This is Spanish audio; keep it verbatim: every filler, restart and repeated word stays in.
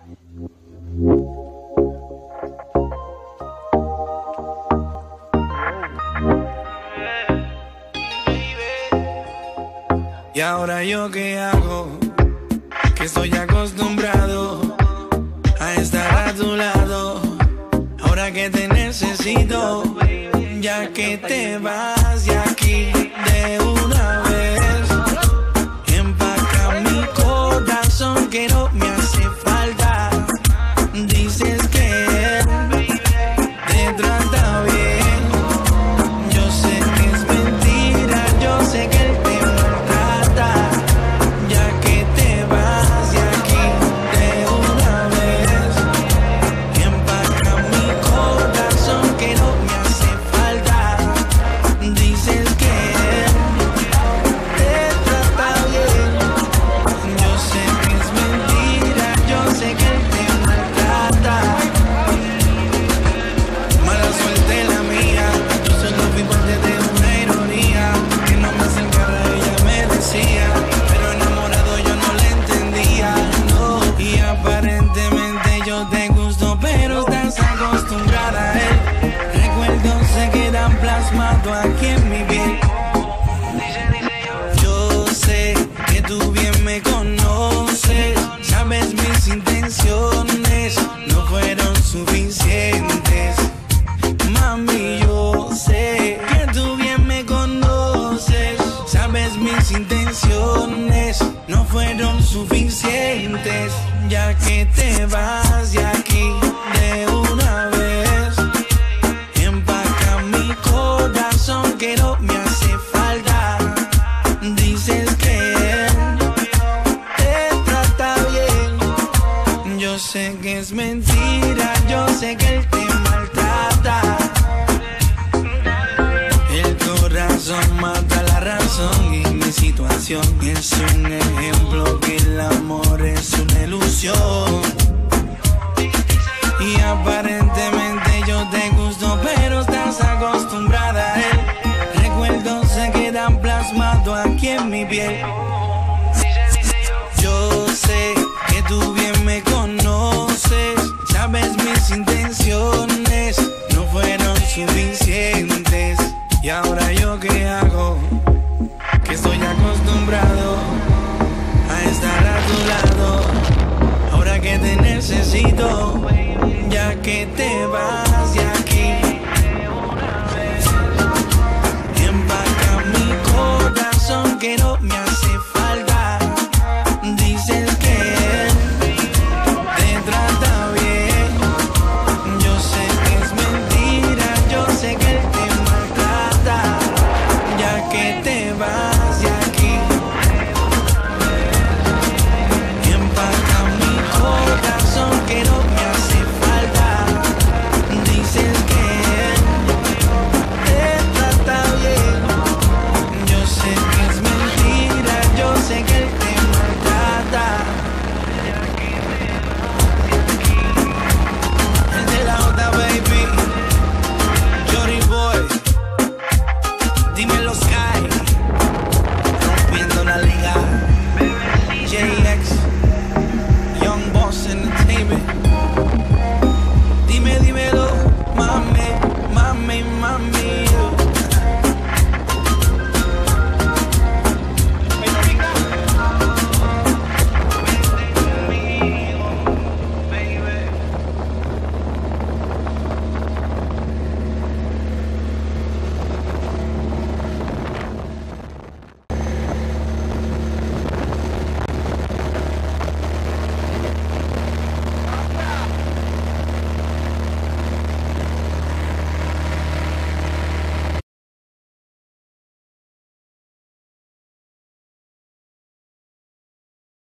Y ahora yo qué hago, que estoy acostumbrado a estar a tu lado. Ahora que te necesito, ya que te vas de aquí de una vez. Empaca mi corazón que no me hace falta. Dices que te trata bien. Yo sé que es mentira, yo sé que él te maltrata. Ya que te vas de aquí de una vez. Empaca mi corazón que no me hace falta. Dices que te trata bien. Yo sé que es mentira, yo sé que él te maltrata. Mala suerte la mía, yo solo fui parte de una ironía. Que no me acercara, ella me decía, pero enamorado yo no le entendía, no. Y aparentemente yo te gusto, pero estás acostumbrada a él. Recuerdos se quedan plasmados aquí en mi piel. Yo sé que tú bien me conoces, sabes mis intenciones no fueron suficientes. Mami, yo sé que tú bien me conoces, sabes mis intenciones no fueron suficientes. Ya que te vas de aquí de una vez. Empaca mi corazón que no me hace falta. Dices que él te trata bien. Yo sé que es mentira, yo sé que él te maltrata. El corazón mata la razón y mi situación es un ejemplo que el amor es una ilusión. Y aparentemente yo te gusto, pero estás acostumbrada a él. Recuerdos se quedan plasmados aquí en mi piel. Yo sé que tú bien me conoces, sabes mis intenciones no fueron suficientes. Y ahora yo qué hago, que estoy acostumbrado a estar a tu lado. Ahora que te necesito, ya que te vas.